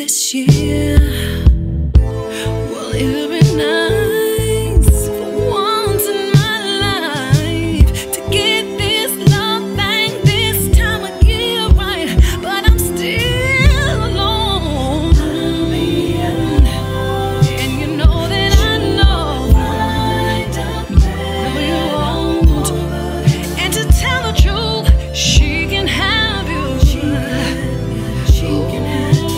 this year. Well, it'll be nice for once in my life to get this love thing this time of year right, but I'm still alone. And you know that I know you won't. And to tell the truth, she can have you. She can have you.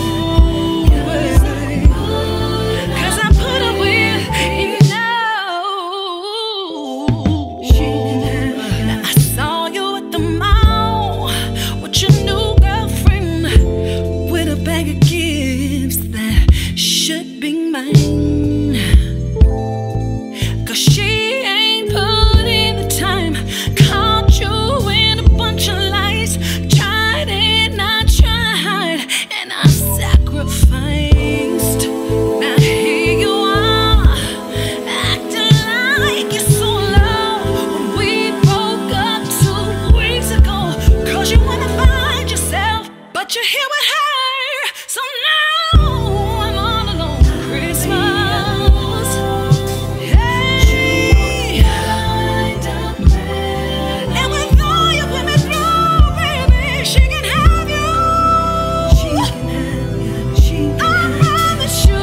But you're here with her, so now I'm all alone for Christmas. Hey, and with all you put me through, baby, she can have you. She can have you. I promise you,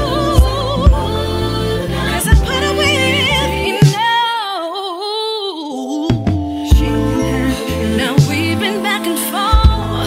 'cause I put her with you now. She can have you. Now we've been back and forth.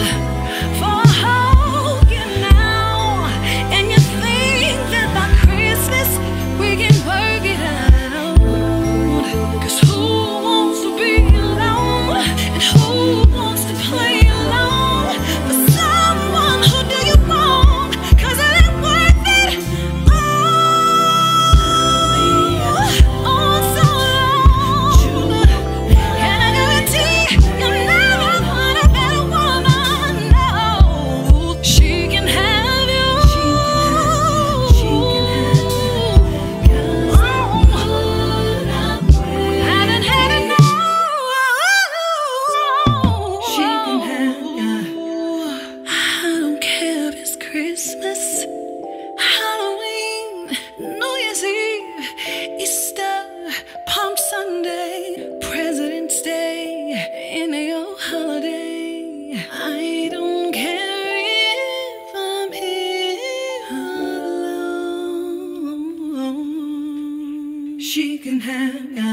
Christmas, Halloween, New Year's Eve, Easter, Palm Sunday, President's Day, any old holiday. I don't care if I'm here alone. She can have